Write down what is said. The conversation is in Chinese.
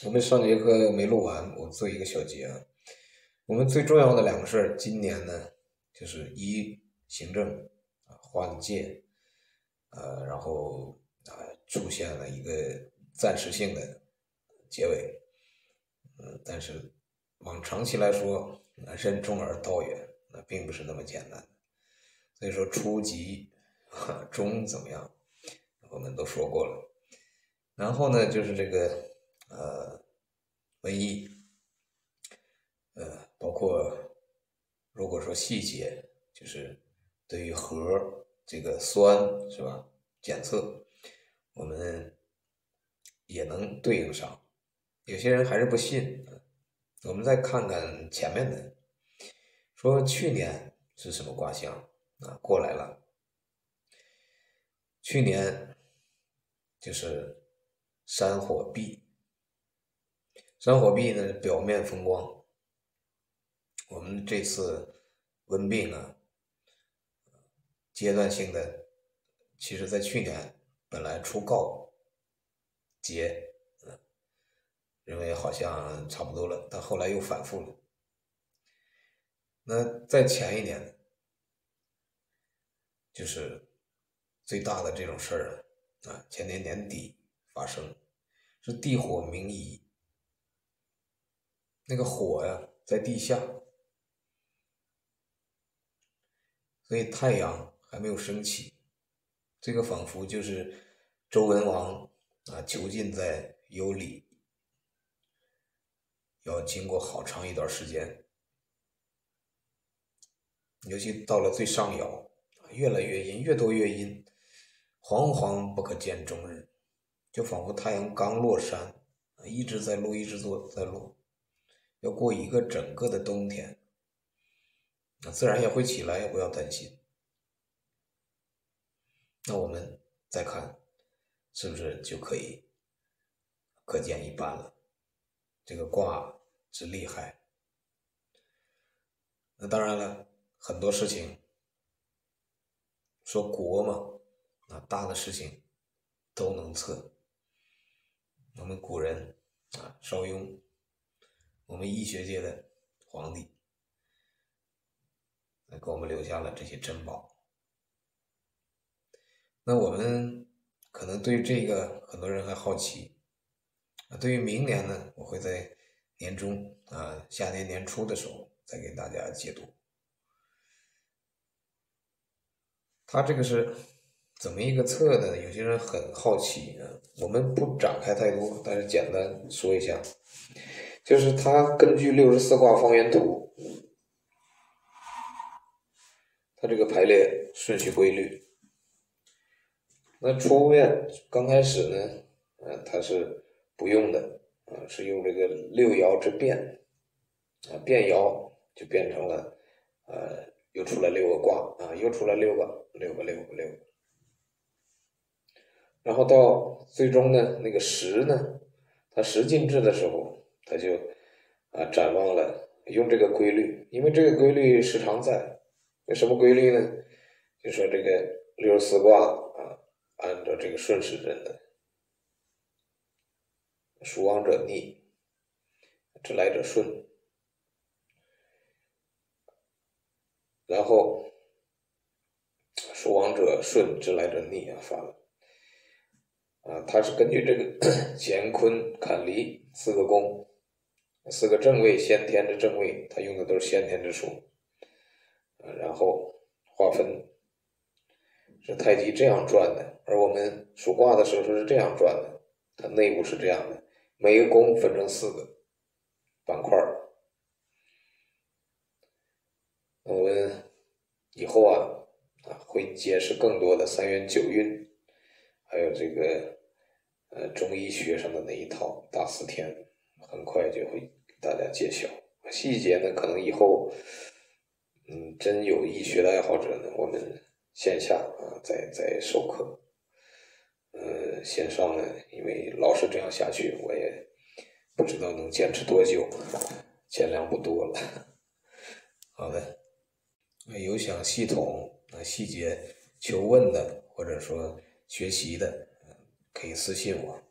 我们上节课没录完，我做一个小结啊。我们最重要的两个事儿，今年呢，就是一行政换届，然后出现了一个暂时性的结尾，但是往长期来说，任重而道远，那并不是那么简单。所以说初级、中怎么样，我们都说过了。然后呢，就是这个文艺，包括如果说细节，就是对于核这个酸是吧，检测我们也能对应上。有些人还是不信，我们再看看前面的，说去年是什么卦象过来了，去年就是山火荜，山火荜呢表面风光，我们这次温病啊，阶段性的，其实在去年本来初告捷，认为好像差不多了，但后来又反复了。那在前一年，就是最大的这种事儿前年年底发生，是地火明夷，那个火呀在地下，所以太阳还没有升起，这个仿佛就是周文王囚禁在幽里，要经过好长一段时间，尤其到了最上爻，越来越阴，越多越阴，惶惶不可见终日，就仿佛太阳刚落山，一直在落，一直在落，要过一个整个的冬天，那自然也会起来，也不要担心。那我们再看，是不是就可以可见一斑了？这个卦之厉害。那当然了，很多事情说国嘛，大的事情都能测。我们古人邵雍，我们医学界的皇帝，给我们留下了这些珍宝。那我们可能对这个很多人还好奇对于明年呢，我会在年中下年年初的时候再给大家解读。它这个是怎么一个测的？有些人很好奇我们不展开太多，但是简单说一下，就是它根据64卦方圆图，它这个排列顺序规律。那出面刚开始呢，它是不用的是用这个六爻之变变爻就变成了又出来6个卦又出来6个，然后到最终呢，那个时呢，它时进制的时候，它就展望了用这个规律，因为这个规律时常在。有什么规律呢？就说这个64卦按照这个顺时针的，属往者逆，直来者顺，然后属往者顺，直来者逆反了。它是根据这个乾坤坎离4个宫，4个正位，先天之正位，它用的都是先天之数然后划分是太极这样转的，而我们属卦的时候是这样转的，它内部是这样的，每个宫分成4个板块。我们以后会解释更多的3元9运，还有这个中医学上的那一套大4天，很快就会给大家揭晓。细节呢，可能以后真有医学的爱好者呢，我们线下再授课。线上呢，因为老是这样下去，我也不知道能坚持多久，钱粮不多了。好的，有想系统细节求问的，或者说学习的，可以私信我。